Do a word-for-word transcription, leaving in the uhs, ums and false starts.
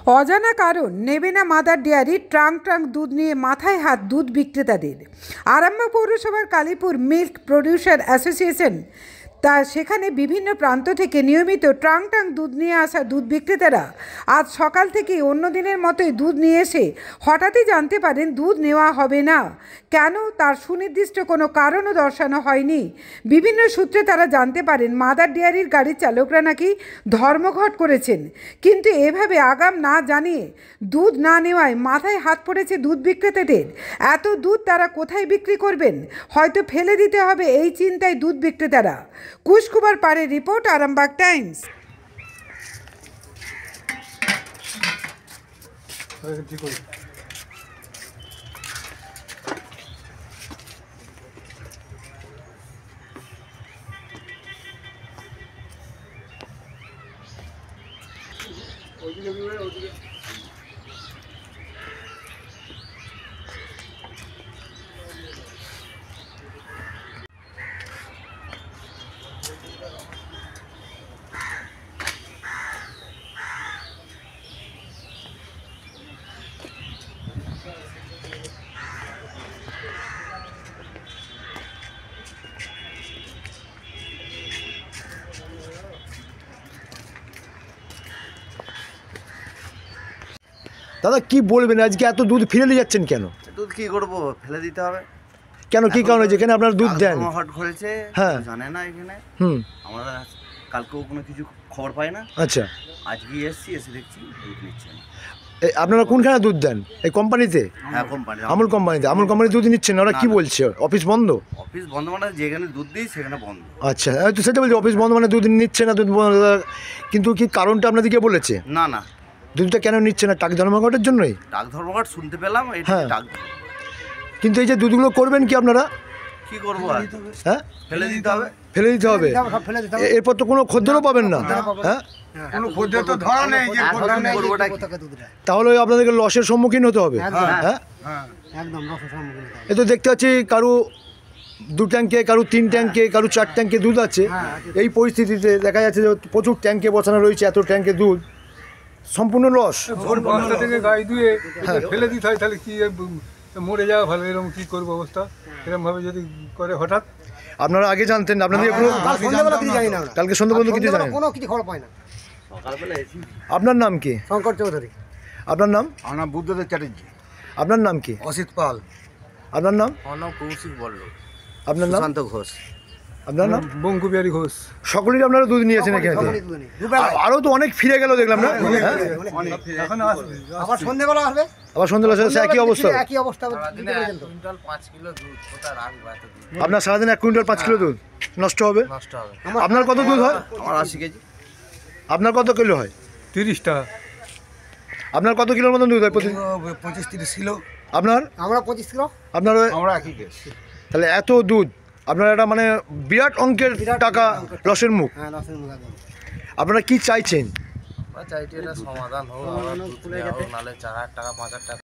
অজানা কারণ নেবে না মাদার ডেয়ারি ট্রাঙ্ক ট্রাঙ্ক দুধ নিয়ে মাথায় হাত দুধ বিক্রেতাদের। আরামবাগ পৌরসভার কালীপুর মিল্ক প্রডিউসার অ্যাসোসিয়েশন তা সেখানে বিভিন্ন প্রান্ত থেকে নিয়মিত ট্রাঙ্ক ট্রাঙ্ক দুধ নিয়ে আসা দুধ বিক্রেতারা আজ সকাল থেকেই অন্য দিনের মতোই দুধ নিয়ে এসে হঠাৎই জানতে পারেন দুধ নেওয়া হবে না। কেন তার সুনির্দিষ্ট কোনো কারণও দর্শানো হয়নি। বিভিন্ন সূত্রে তারা জানতে পারেন মাদার ডেয়ারির গাড়ির চালকরা নাকি ধর্মঘট করেছেন, কিন্তু এভাবে আগাম না জানিয়ে দুধ না নেওয়ায় মাথায় হাত পড়েছে দুধ বিক্রেতাদের। এত দুধ তারা কোথায় বিক্রি করবেন, হয়তো ফেলে দিতে হবে এই চিন্তায় দুধ বিক্রেতারা। কুশকুবার পাড়ে রিপোর্ট, আরামবাগ টাইমস। দাদা কি বলবেন, আজকে এত দুধ ফিরে নিয়ে যাচ্ছেন কেন? দুধ কি করবো, ফেলে দিতে হবে। কেন, কি কারণে যেখানে আপনারা দুধ দেন? হট করেছে, হ্যাঁ জানে না এখানে। হুম আমরা কালকেও কোনো কিছু খবর পাই না। আচ্ছা, আজকে এসছি, এসে দেখছি দুধ নিচ্ছে না। এই আপনারা কোনখানে দুধ দেন? এই কোম্পানিতে? হ্যাঁ, কোম্পানি আমুল কোম্পানিতে। আমুল কোম্পানির দুধ নিচ্ছেন না? ওরা কি বলছে অফিস বন্ধ? অফিস বন্ধ মানে যেখানে দুধ দিই সেখানে বন্ধ। আচ্ছা, তো সেটা বলছি অফিস বন্ধ মানে দুধ নিচ্ছে না, দুধ বন্ধ। কিন্তু কি কারণটা আপনাদেরকে বলেছে? না না, দুধটা কেন নিচ্ছে না? টাক ধর্মঘটের জন্যই? ডাক ধর্মঘট শুনতে পেলাম, হ্যাঁ। ডাক। কিন্তু এই যে দুধগুলো করবেন কি আপনারা? কি করবো আর, হ্যাঁ ফেলে দিতে হবে। ফেলে দিতে হবে। এ- এরপর তো কোনো খদ্দেরও পাবেন না। হ্যাঁ, কোনো খদ্দের তো ধরা নেই যে এখন খদ্দের নেই। করবোটা কি? তাহলে আপনাদেরকে লসের সম্মুখীন হতে হবে। হ্যাঁ, হ্যাঁ, একদম রসের সম্মুখীন হতে হবে। এ তো দেখতে পাচ্ছি কারু দু ট্যাঙ্কে, কারু তিন ট্যাঙ্কে, কারু চার ট্যাঙ্কে দুধ আছে। এই পরিস্থিতিতে দেখা যাচ্ছে যে প্রচুর ট্যাঙ্কে বসানো রয়েছে, এত ট্যাঙ্কে দুধ সম্পূর্ণ লস। ভোর পাঁচটা থেকে গাড়ি ধুয়ে ফেলে দিতে হয়, তাহলে কি মরে যাওয়া ভালো। এরকম কি করবো অবস্থা, এরকম ভাবে যদি করে হঠাৎ। আপনারা আগে জানতেন? আপনাদের কোনো কাল সন্ধ্যাবেলা কিছু জানি না আমরা। কালকে সন্ধ্যা পর্যন্ত কিছু জানেন? কোনো কিছু খবর পাই না। সকালবেলা এসি। আপনার নাম কি? শঙ্কর চৌধুরী। আপনার নাম? আমার নাম বুদ্ধদেব চ্যাটার্জি। আপনার নাম কি? অসিত পাল। আপনার নাম? আমার নাম কৌশিক বলল। আপনার নাম? সুশান্ত ঘোষ। আপনার নাম? বঙ্কু বিহারী ঘোষ। সকলেই আপনারা দুধ নিয়েছেন এখানে? সকলেই দুধ নেই। দুবেলায়। আরও তো অনেক ফিরে গেল দেখলাম না? হ্যাঁ, এখন আসবে। আবার সন্ধ্যাবেলা আসবে। আবার সন্ধ্যা সে একই অবস্থা। একই অবস্থা দিতে পেরেছেন তো? আপনার সারাদিন এক কুইন্টাল পাঁচ কিলো দুধ নষ্ট হবে। আপনার কত দুধ হয়? আমার আশি কেজি। আপনার কত কিলো হয়? তিরিশটা। আপনার কত কিলোর মতন দুধ হয় প্রতি? পঁচিশ তিরিশ কিলো। আপনার? আমরা পঁচিশ কিলো। আপনার? আমরা একই কেস। তাহলে এত দুধ আপনার একটা মানে বিরাট অঙ্কের টাকা লসের মুখ। হ্যাঁ, রসের মুখ একদম। আপনারা কি চাইছেন? চাইছি এটা সমাধান হোক, আবার দুধ নেওয়া হোক, নাহলে চার হাজার টাকা পাঁচ হাজার টাকা